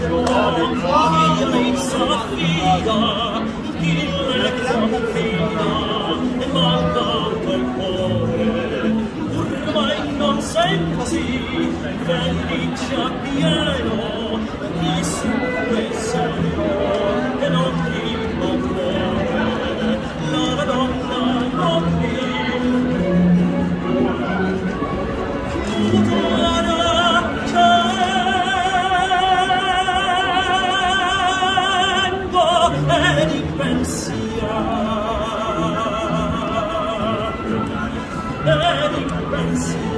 dentro chi lei s'affida, chi le confida e maldato il cuore. Ormai non senti felice appieno chi sulle serio e non ti muore. La donna non mi pensiero